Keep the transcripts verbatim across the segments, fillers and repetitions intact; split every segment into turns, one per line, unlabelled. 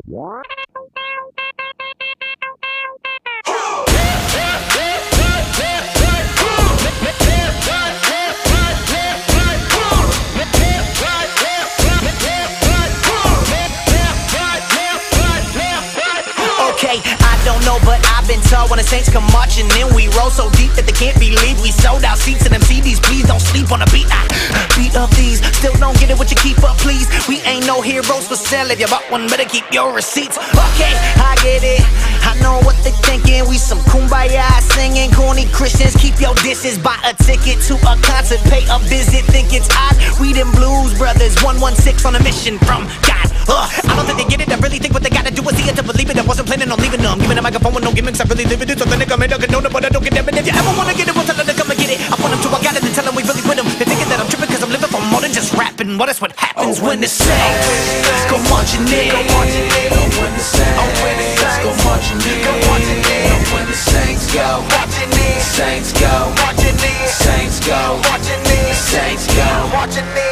Okay, I don't know, but I've been told when the Saints come marching in, we roll so deep that they can't believe we sold out seats to them C Ds. Please don't sleep on the beat. I beat up these, still don't get it, what you keep up, please. We ain't no heroes for sale. If you bought one, better keep your receipts. Okay, I get it. I know what they thinking. We some kumbaya singing, corny Christians. Keep your disses, buy a ticket to a concert, pay a visit. Think it's odd? We them Blues Brothers, one one six on a mission from God. Uh, I don't think they get it. I really think what they gotta do is see it to believe it. I wasn't planning on leaving them. Giving a microphone with no gimmicks. I really live it. It's something they come in, I can know it, but I don't get them. And if you ever wanna get it, we'll tell them to come and get it. I want them to, I got it, and tell them we really with them. They're thinking that I'm tripping cause I'm living for more than just rapping. What is what happens oh, when the Saints go marching in? Go marching in. Oh, when the Saints go marching in. Go marching in. Oh, when the Saints go marching in. Saints go marching in. Saints go marching in. Saints go marching in.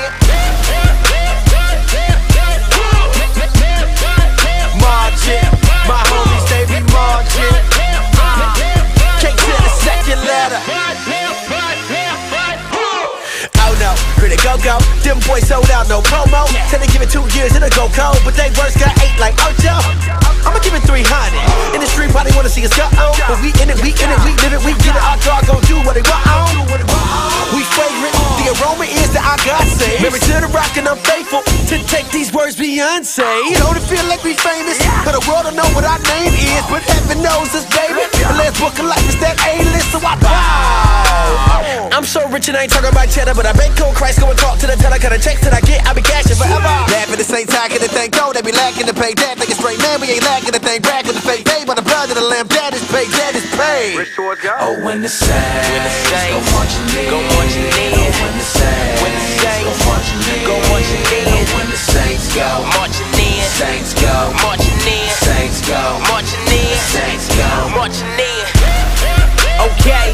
Marching, my homies they be marching. Can't tell the second letter. Oh no, here they go go. Them boys sold out, no promo. Said they give it two years, it'll go cold, but they words got eight like Ocho. I'ma give it three hundred. In the street, probably wanna see us go on, but we in it, we in it, we live it, we get it. Our God gon' do what they want on. We fragrant, the aroma is that our God saves. Married to the rock and I'm faithful to take these words Beyonce. Don't it feel like we famous? But the world don't know what our name is, but heaven knows us, baby. The last book of life is that A-list, so I bow. I'm so rich and I ain't talking about cheddar, but I been cold Christ, go and talk to the teller. Cut the checks that I get, I be cashing forever. Laugh at the same time, can the thing go? They be lacking to pay that. Like a straight man, we ain't lacking the thing. Brag with the fake pay, but the blood of the lamb, that is paid, that is paid.
Oh, when the Saints go marching in. Go marching in. Oh, when the Saints when the Saints go marching in. Go marching in. Oh, when the Saints go marching in. Saints go marching in. Saints go marching in. Saints go marching in. Okay.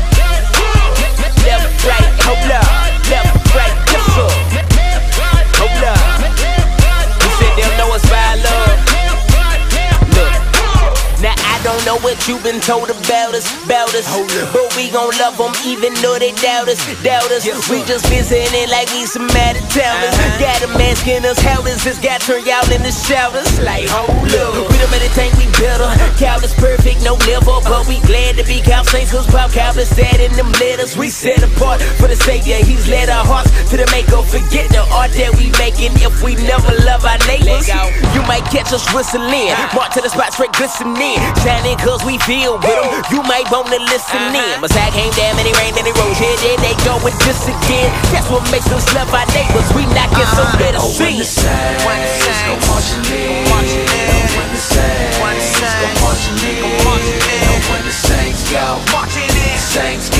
Left, right, hold up. Left, right, yes up. Hold up. You said they'll know us by love. Look. Now I don't know what you've been told about us, about us, but we gon' love them even though they doubt us, doubt us. We just visiting like we some out of towners. Got them asking us how does this guy turn y'all into shouters? Like hold up, we don't really think we better. Cow is perfect, no liver, but we glad to be Cow Saints cause Pop Cow is sad in them letters. We set apart for the Savior, he's led our hearts to the maker. Forget the art that we making if we never love our neighbors. You might catch us whistling, march to the spot straight glistening. Shining cause we feel with them, you might wanna listen in. Messiah came down and he rained and he rose. Here then they go with this again. That's what makes us love our neighbors. We not get so better oh, when the Saints go marching in. Oh, when the Saints go marching in. Oh, when the Saints go marching in. Saints